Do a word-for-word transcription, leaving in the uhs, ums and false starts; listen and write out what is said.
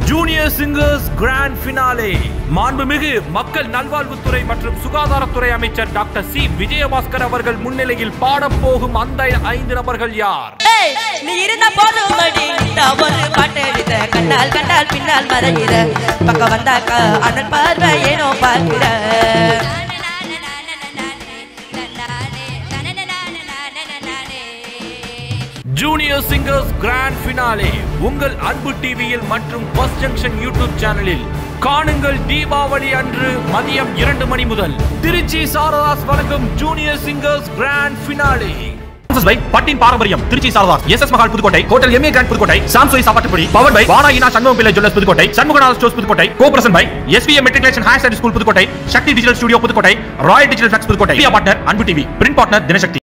Junior singers grand finale. மாண்புமிகு மக்கள் நல்வாழ்வுத்துறை மற்றும் சுகாதாரத்துறை அமைச்சர் டாக்டர் சி விஜயபாஸ்கர் அவர்கள் முன்னிலையில் பாடப்போகும் அந்த ஐந்து நபர்கள் யார்? நீ இருந்த போதும் கண்ணால் கண்டால் பின்னால் மறைகிற பக்கம் வந்தாக்கா அனல் பார்வை ஏனோ பார்க்கிற. ஜூனியர் சிங்கர்ஸ் கிராண்ட் ஃபினாலே உங்கள் அன்பு டிவியில் மற்றும் ஃபர்ஸ்ட் ஜங்ஷன் யூடியூப் சேனலில் காணுங்கள். தீபாவளி அன்று மதியம் இரண்டு மணி முதல் திருச்சி சாரதாஸ் வழங்கும் junior singers grand finale. Samsuvai பட்டின் பாரம்பரியம் Trichy Saradhas, S S. Mahal Pudukkottai, hotel M A grand Pudukkottai, Samsuvai sapattu podi, power by வானா Shanmugam Pillai jewellers Pudukkottai, Shanmuganathan stores Pudukkottai, co present by S V M matriculation higher secondary school Pudukkottai, Sakthi digital studio Pudukkottai, royal digital flex Pudukkottai, partner Anbu TV, print partner Dinasakthi.